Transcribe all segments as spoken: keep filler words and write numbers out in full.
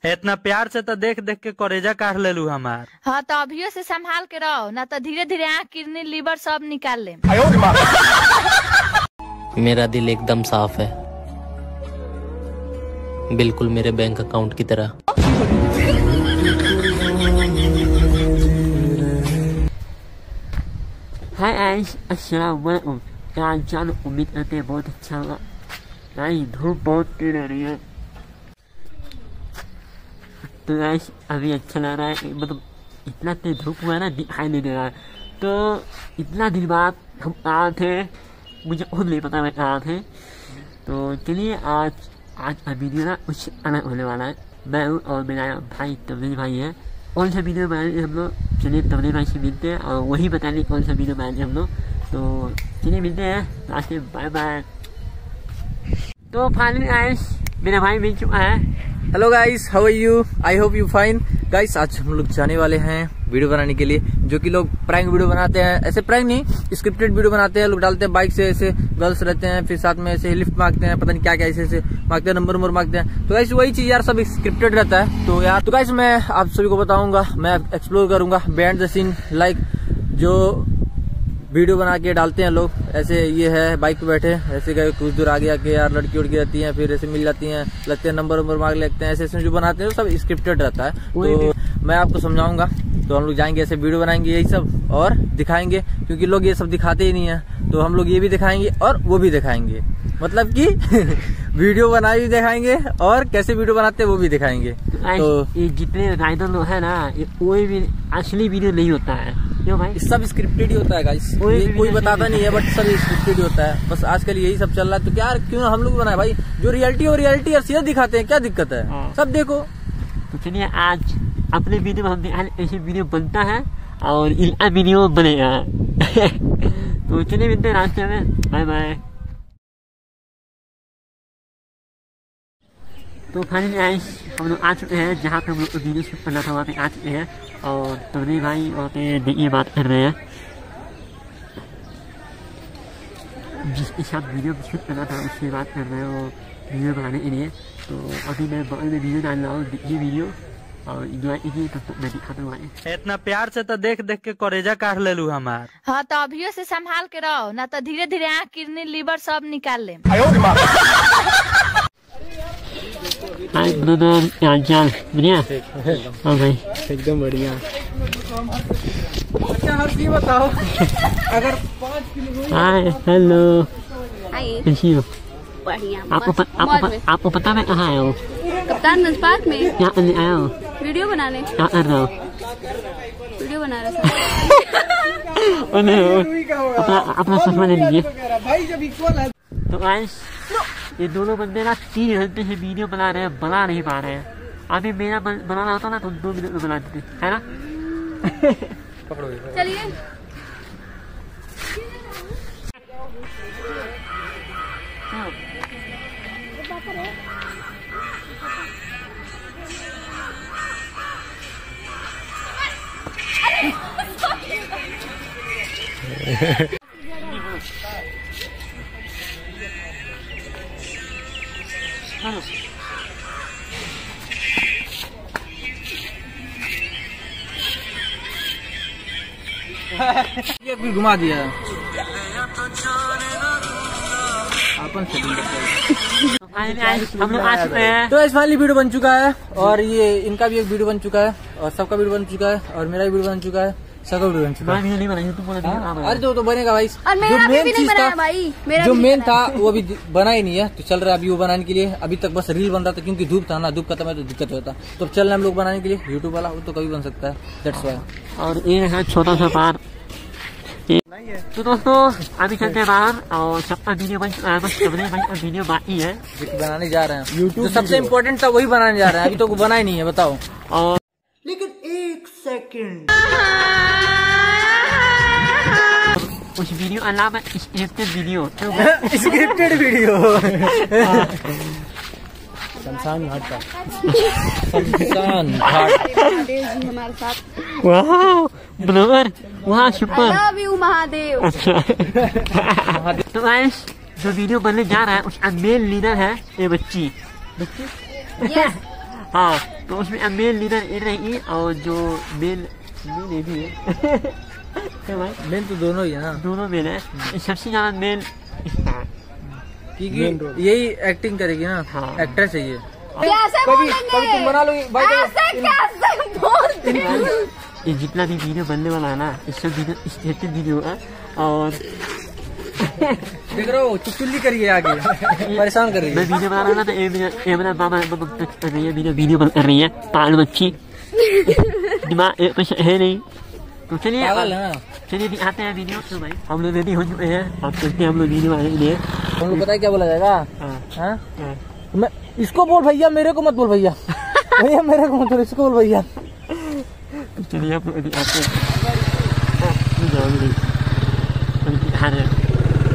इतना प्यार से तो देख देख के करेजा काट ले लू हमार। हाँ तो अभियो से संभाल के रहो, ना तो धीरे धीरे आँख किडनी लीवर सब निकाल ले। मेरा दिल एकदम साफ है, बिल्कुल मेरे बैंक अकाउंट की तरह। हाय गाइस, अस्सलाम वालेकुम। क्या जान, उम्मीद करते हैं बहुत अच्छा होगा। गाइस धूप बहुत तेज आ रही है, तो गाइस अभी अच्छा लग रहा है। मतलब इतना तेज धूप हुआ ना, दिखाई नहीं दे रहा है। तो इतना दिन बाद हम आए थे, मुझे खुद नहीं पता मैं आए थे। तो चलिए आज आज का वीडियो ना कुछ अलग होने वाला है। मैं हूँ और मेरा भाई तबलीग भाई है। कौन सा वीडियो बनाए हम लोग, चलिए तबलीग भाई से मिलते हैं और वही बताएंगे कौन सा वीडियो बनाए हम लोग। तो चलिए मिलते हैं, लास्ट में बाय बाय। तो फाइनली गाइस मेरा भाई मिल चुका है। Hello guys, how are you? I hope you fine. Guys आज हम लोग जाने वाले हैं वीडियो बनाने के लिए, जो कि लोग प्रैंक वीडियो बनाते हैं। ऐसे प्रैंक नहीं, स्क्रिप्टेड वीडियो बनाते हैं। लोग डालते हैं बाइक से, ऐसे गर्ल्स रहते हैं, फिर साथ में ऐसे लिफ्ट मांगते हैं, पता नहीं क्या क्या ऐसे ऐसे मांगते हैं, नंबर नंबर मांगते हैं। तो गाइस वही चीज यार सब स्क्रिप्टेड रहता है। तो यार तो गाइस मैं आप सभी को बताऊंगा, मैं एक्सप्लोर करूंगा बिहाइंड द सीन, लाइक जो वीडियो बना के डालते हैं लोग। ऐसे ये है बाइक पे बैठे, ऐसे गए कुछ दूर आगे आके यार लड़की उड़की रहती हैं, फिर ऐसे मिल जाती हैं, लगते हैं नंबर नंबर मांग लेते हैं। ऐसे ऐसे जो बनाते हैं सब स्क्रिप्टेड रहता है। तो मैं आपको समझाऊंगा। तो हम लोग जाएंगे, ऐसे वीडियो बनाएंगे यही सब और दिखाएंगे, क्योंकि लोग ये सब दिखाते ही नहीं है। तो हम लोग ये भी दिखाएंगे और वो भी दिखाएंगे, मतलब कि वीडियो बना भी दिखाएंगे और कैसे वीडियो बनाते हैं वो भी दिखाएंगे। तो ये जितने राइडर लोग है ना, ये कोई भी असली वीडियो नहीं होता है क्यों भाई? सब स्क्रिप्टेड ही होता है गाइस, कोई, कोई बताता नहीं है, बट सब स्क्रिप्टेड ही होता है। बस आजकल यही सब चल रहा है। तो क्या क्यों हम लोग बनाए भाई, जो रियलिटी और रियलिटी और सीधा दिखाते हैं, क्या दिक्कत है? सब देखो। तो चलिए आज अपने वीडियो में हम ऐसे वीडियो बनता है और इनका वीडियो बनेगा। तो चलिए मिलते हैं रास्ते में, बाय बाय। तो फाइनली गाइस हम लोग आ चुके हैं जहाँ पे हम लोग को वीडियो शूट करना था, वहाँ पे आ चुके हैं। और तबलीग भाई वहाँ पे देखिए बात कर रहे हैं, जिसके साथ वीडियो शूट करना था उससे बात कर रहे हैं वो वीडियो बनाने के लिए। तो अभी मैं बगल में वीडियो डाल रहा हूँ, देखिए वीडियो और इंजॉय कीजिए। तब तक मैं दिखाता हूँ। इतना प्यार से तो देख देख के करेजा काट ले लू हमार। हाँ तो अभियो से संभाल के रहो, ना तो धीरे धीरे आँख किडनी लीवर सब निकाल ले। हाय ब्रदर, क्या चाल? बढ़िया? हाँ भाई एकदम बढ़िया। अच्छा हर चीज बताओ। अगर पाँच किलो। हाय हेलो, कैसी हो? बढ़िया। आपको प, आपको प, आपको पता मैं कहाँ आया हूँ? कप्तान पार्क में। क्या करने आया हूँ? वीडियो बनाने। क्या कर रहा हूँ? वीडियो बना रहा था। अपना अपना चश्मा ले लीजिए। तो गाइस ये दोनों बंदे ना तीन घंटे से वीडियो बना रहे हैं, बना नहीं पा रहे हैं। अभी मेरा बनाना होता ना तो दो मिनट में बना देते, है ना? चलिए ये भी घुमा दिया अपन से। हम लोग आ चुके हैं। तो इस फाइनली वीडियो बन चुका है और ये इनका भी एक वीडियो बन चुका है और सबका वीडियो बन चुका है और मेरा भी वीडियो बन चुका है, सबका वीडियो बन चुका है। नहीं बनाई तुम बोला। अरे तो, तो बनेगा भाई। और मेरा जो मेन चीज था भाई, मेरा जो मेन था वो अभी बना ही नहीं है। तो चल रहा है अभी वो बनाने के लिए। अभी तक बस रील बन रहा था, क्योंकि धूप था ना, धूप खत्म है तो दिक्कत होता। तो चल रहे हम लोग बनाने के लिए। यूट्यूब वाला वो तो कभी बन सकता है, दैट्स व्हाई। और ये है छोटा सा पार। तो दोस्तों अभी चलते हैं बाहर और सबका वीडियो बन चुका है, बस तबलीग भाई का वीडियो बाकी है जो बनाने जा रहे हैं। यूट्यूब सबसे इम्पोर्टेंट था वही बनाने जा रहे हैं, अभी तो बना ही नहीं है, बताओ। और लेकिन एक सेकंड, उस वीडियो अलावा स्क्रिप्टेड वीडियो स्क्रिप्टेड वीडियो शमशान घाट का शमशान घाट महादेव जी हमारे साथ। वाह ब्लॉगर, वहाँ सुपर लव यू महादेव। अच्छा तो गाइस जो वीडियो बनने जा रहा है उसका मेन लीडर है ये बच्ची। यस हाँ, तो उसमें मेल लीडर ये रहेगी और जो मेल मेल ये भी है क्या भाई? मेन तो दोनों ही है ना, दोनों मेल है। सबसे ज्यादा मेल स्टार क्योंकि यही एक्टिंग करेगी ना, हाँ। एक्ट्रेस है ये। कैसे कभी बोलेंगे? कभी तुम बना लोगी भाई, ऐसे कैसे बोलते हैं? ये जितना भी वीडियो बनने वाला है ना, इस सब वीडियो स्टेटेड वीडियो है। और देख रहे हो चुटकुली करिए आगे परेशान कर रही मैं है। वीडियो बना रहा था तो ये मेरा ये मेरा बाबा कर रही है, वीडियो वीडियो बना रही है पागल बच्ची, दिमाग एक पैसा है नहीं। तो चलिए पागल है ना। चलिए भी आते हैं वीडियो। तो भाई हम लोग रेडी हो चुके हैं, अब चलते हैं हम लोग वीडियो बनाने के लिए। तुम लोग पता है क्या बोला जाएगा? हाँ, हाँ? हाँ। मैं इसको बोल भैया, मेरे को मत बोल भैया भैया मेरे को मत बोल, इसको बोल भैया। तो चलिए आप लोग अभी आते हैं। हाँ, नहीं जाओगे नहीं। अभी दिखा रहे हैं।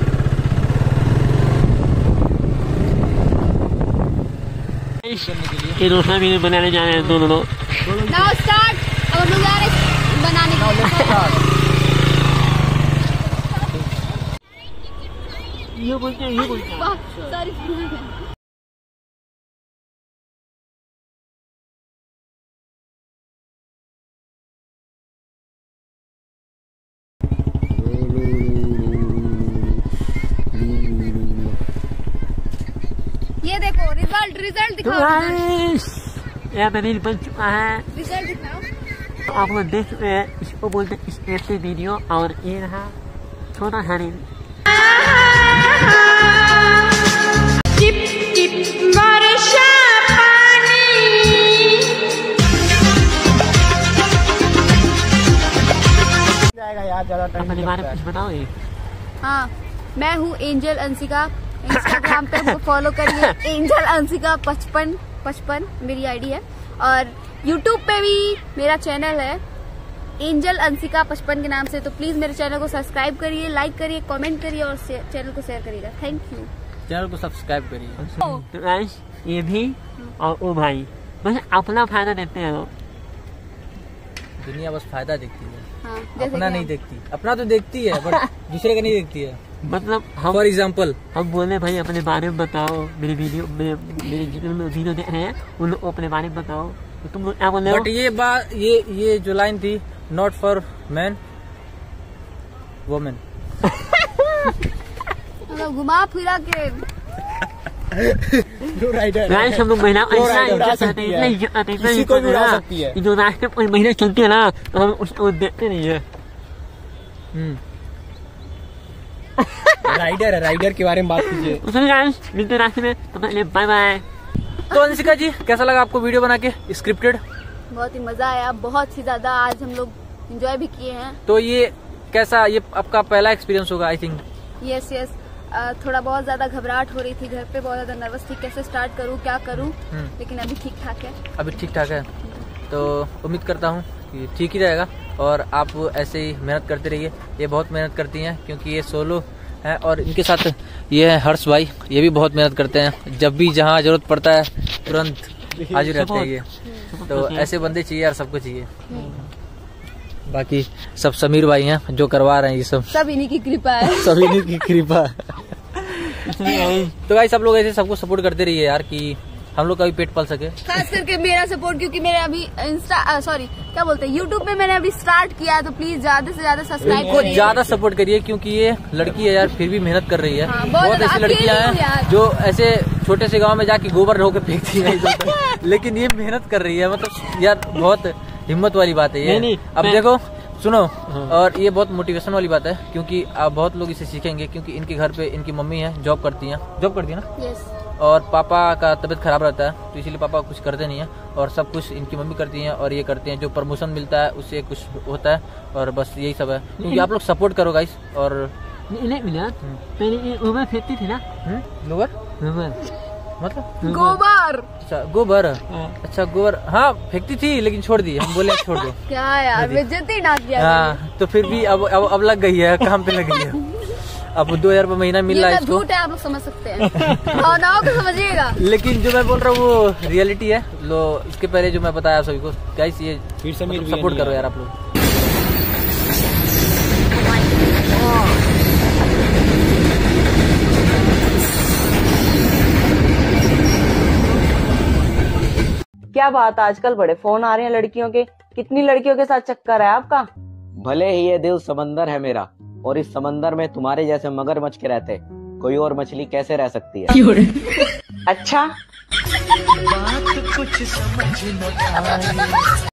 ये दूसरा वीडियो बनाने जा रहे हैं दोनों लोग। Now start. अब हम लोग जा रहे हैं बनाने के लिए। ये बोलते हैं, ये बोलते हैं। सॉरी। ये देखो रिजल्ट रिजल्ट दिखाओ। यहाँ पे रील बन चुका है, रिजल्ट दिखाओ। तो आप लोग देख चुके हैं। इसको बोलते हैं स्टेप वीडियो। और ये रहा छोटा सा रील। अपने बारे में कुछ बताओ। ये हाँ, मैं हूँ एंजल अंशिका। इंस्टाग्राम पे मुझे फॉलो करिए, एंजल अंशिका पचपन पचपन मेरी आईडी है। और यूट्यूब पे भी मेरा चैनल है एंजल अंशिका पचपन के नाम से। तो प्लीज मेरे चैनल को सब्सक्राइब करिए, लाइक करिए, कमेंट करिए और चैनल को शेयर करिएगा। Thank you. चैनल को सब्सक्राइब करिए। तो गाइस ये भी और वो भाई बस अपना फायदा देते हैं लोग। दुनिया बस फायदा देखती है, हाँ, जैसे अपना कि नहीं हम- देखती। अपना तो देखती है बट दूसरे का नहीं देखती है। मतलब हम फॉर एग्जाम्पल हम बोले भाई अपने बारे में बताओ। मेरे वीडियो मेरे मेरे जितने लोग वीडियो देख रहे हैं उन लोग को अपने बारे में बताओ। तो तुम लोग क्या बोल रहे हो? बट ये बात ये ये जो लाइन थी, नॉट फॉर मैन वुमेन। मतलब घुमा फिरा के गाइस हम लोग महिला ऐसा इज्जत करते हैं, इतना इज्जत करते हैं, इतना किसी इज्जत को भी उड़ा करते हैं सकती है। कि जो रास्ते पर महिला चलती है ना तो हम उसको देखते नहीं है। राइडर है, राइडर के बारे में बात कीजिए। तो चलिए गाइस मिलते हैं रास्ते में, तब तक के लिए बाय बाय। तो अंशिका जी कैसा लगा आपको वीडियो बना के स्क्रिप्टेड? बहुत ही मजा आया, बहुत ही ज्यादा। आज हम लोग एंजॉय भी किए हैं। तो ये कैसा, ये आपका पहला एक्सपीरियंस होगा आई थिंक। यस यस थोड़ा बहुत ज्यादा घबराहट हो रही थी, घर पे बहुत ज्यादा नर्वस थी, कैसे स्टार्ट करूँ क्या करूँ, लेकिन अभी ठीक ठाक है। अभी ठीक ठाक है, तो उम्मीद करता हूँ कि ठीक ही रहेगा। और आप ऐसे ही मेहनत करते रहिए। ये बहुत मेहनत करती हैं क्योंकि ये सोलो है। और इनके साथ ये है हर्ष भाई, ये भी बहुत मेहनत करते हैं। जब भी जहाँ जरूरत पड़ता है तुरंत हाजिर रहते हैं ये। तो ऐसे बंदे चाहिए यार, सबको चाहिए। बाकी सब समीर भाई हैं जो करवा रहे हैं ये सब, सब इन्हीं की कृपा है। सब इन्हीं की कृपा। तो भाई सब लोग ऐसे सबको सपोर्ट करते रहिए यार, कि हम लोग का भी पेट पल सके। खास करके मेरा सपोर्ट, क्योंकि मेरे अभी इंस्टा सॉरी क्या बोलते हैं यूट्यूब पे मैंने अभी स्टार्ट किया है। तो प्लीज ज्यादा से ज्यादा सब्सक्राइब इनको करिए। ज्यादा सपोर्ट करिए क्योंकि ये लड़की है यार, फिर भी मेहनत कर रही है। हाँ, बहुत बहुत ज्यादा ऐसी लड़कियां अकेली हूँ हैं यार। जो ऐसे छोटे से गांव में जाके गोबर ढो के फेंकती है लेकिन ये मेहनत कर रही है। मतलब यार बहुत हिम्मत वाली बात है ये। नहीं, नहीं, अब मैं- देखो सुनो, और ये बहुत मोटिवेशन वाली बात है क्योंकि आप बहुत लोग इसे सीखेंगे। क्योंकि इनके घर पे इनकी मम्मी है, जॉब करती हैं, जॉब करती है ना, यस और पापा का तबीयत खराब रहता है तो इसीलिए पापा कुछ करते नहीं है। और सब कुछ इनकी मम्मी करती हैं और ये करते हैं। जो प्रमोशन मिलता है उससे कुछ होता है और बस यही सब है। क्योंकि आप लोग सपोर्ट करो गाइस। और नहीं मिला पहले ये उम्र फेंकती थी ना। गोबर उम्र मतलब गोबर अच्छा गोबर, अच्छा गोबर हाँ फेंकती थी लेकिन छोड़ दी, हम बोले छोड़ दो। क्या यार बेइज्जती ना किया। हाँ तो फिर भी अब अब अब लग गई है, काम पे लग गई है। अब दो हजार रुपये महीना मिल रहा ये है सब इसको। झूठ है, आप लोग समझ सकते हैं। भावनाओं को समझिएगा। लेकिन जो मैं बोल रहा हूँ वो रियलिटी है। लो इसके पहले जो मैं बताया सभी को गाइस, ये सपोर्ट करो यार आप लोग। क्या बात, आजकल बड़े फोन आ रहे हैं लड़कियों के। कितनी लड़कियों के साथ चक्कर है आपका? भले ही ये दिल समंदर है मेरा, और इस समंदर में तुम्हारे जैसे मगरमच्छ के रहते कोई और मछली कैसे रह सकती है? अच्छा। बात कुछ समझ न आई।